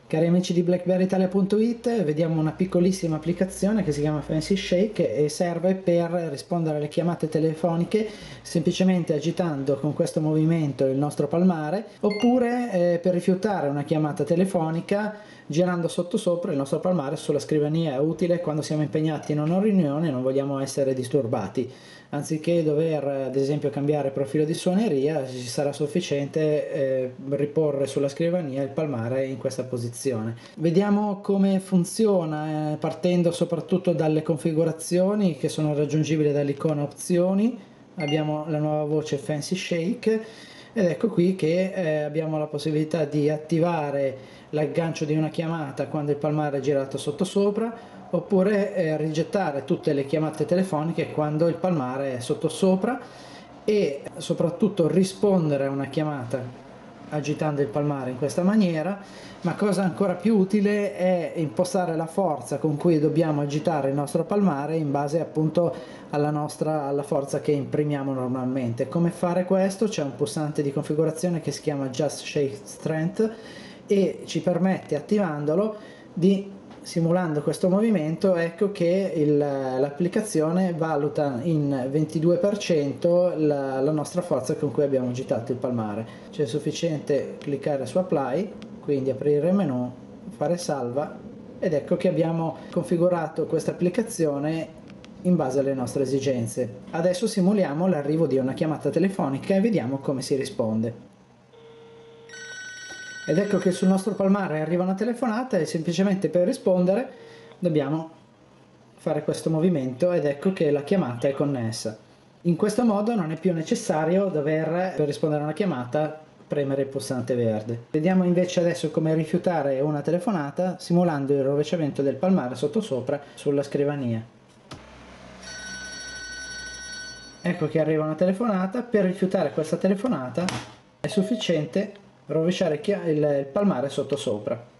Cari amici di BlackberryItalia.it, vediamo una piccolissima applicazione che si chiama Fancy Shake e serve per rispondere alle chiamate telefoniche semplicemente agitando con questo movimento il nostro palmare, oppure per rifiutare una chiamata telefonica girando sottosopra il nostro palmare sulla scrivania. È utile quando siamo impegnati in una riunione e non vogliamo essere disturbati. Anziché dover ad esempio cambiare profilo di suoneria, ci sarà sufficiente riporre sulla scrivania il palmare in questa posizione. Vediamo come funziona partendo soprattutto dalle configurazioni che sono raggiungibili dall'icona opzioni. Abbiamo la nuova voce Fancy Shake ed ecco qui che abbiamo la possibilità di attivare l'aggancio di una chiamata quando il palmare è girato sottosopra, oppure rigettare tutte le chiamate telefoniche quando il palmare è sottosopra, e soprattutto rispondere a una chiamata agitando il palmare in questa maniera. Ma cosa ancora più utile è impostare la forza con cui dobbiamo agitare il nostro palmare in base appunto alla forza che imprimiamo normalmente. Come fare questo? C'è un pulsante di configurazione che si chiama Just Shake Strength e ci permette, attivandolo, di, simulando questo movimento, ecco che l'applicazione valuta in 22% la nostra forza con cui abbiamo agitato il palmare. C'è sufficiente cliccare su Apply, quindi aprire il menu, fare salva, ed ecco che abbiamo configurato questa applicazione in base alle nostre esigenze. Adesso simuliamo l'arrivo di una chiamata telefonica e vediamo come si risponde. Ed ecco che sul nostro palmare arriva una telefonata e semplicemente per rispondere dobbiamo fare questo movimento ed ecco che la chiamata è connessa. In questo modo non è più necessario dover, per rispondere a una chiamata, premere il pulsante verde. Vediamo invece adesso come rifiutare una telefonata simulando il rovesciamento del palmare sottosopra sulla scrivania. Ecco che arriva una telefonata. Per rifiutare questa telefonata è sufficiente rovesciare il palmare sottosopra.